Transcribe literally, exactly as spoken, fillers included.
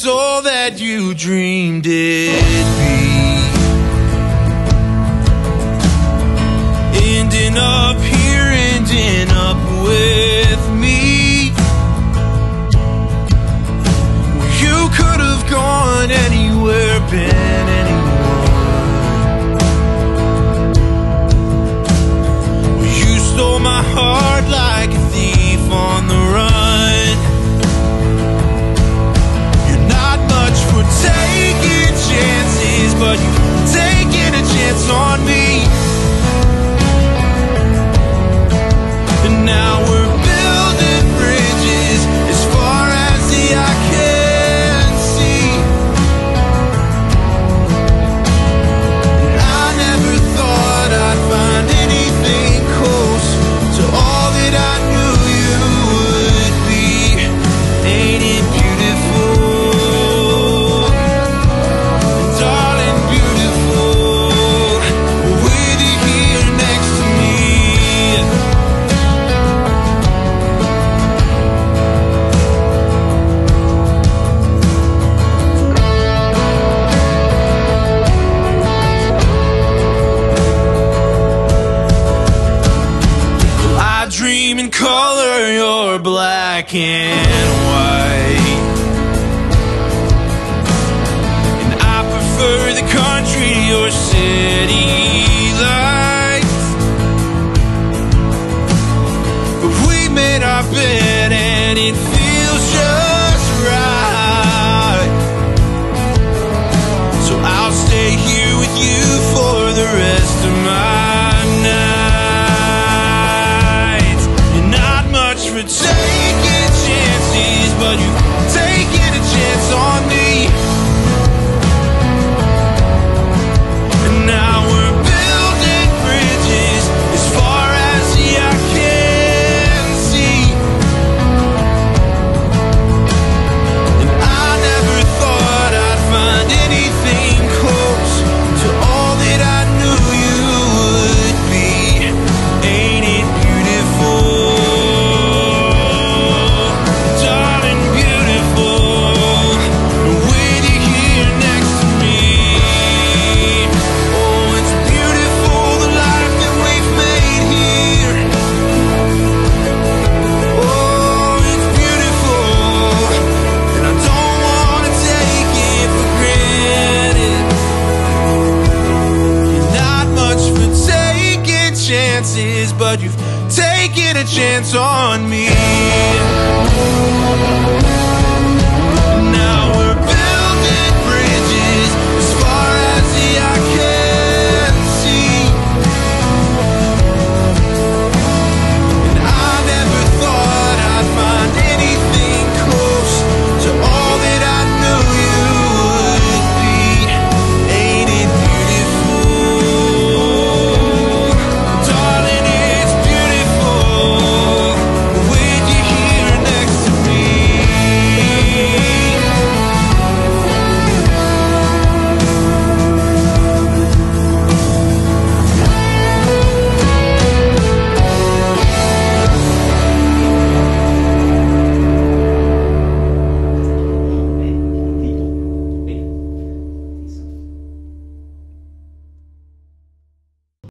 it's all that you dreamed it'd be. Ending up here, ending up with me. You could have gone anywhere, been anyone. You stole my heart like a thief on the run. You're not much for taking chances, but you've taken a chance on me. And now we're building bridges as far as the eye can see. And I never thought I'd find anything close to all that I knew you would be. Ain't it beautiful? And darling, beautiful, with you here next to me. I dream in color, you're black and white. And I prefer the country to your city lights. But we made our bed and it feels just right. So I'll stay here with you for the rest of my nights. You're not much for taking chances, but you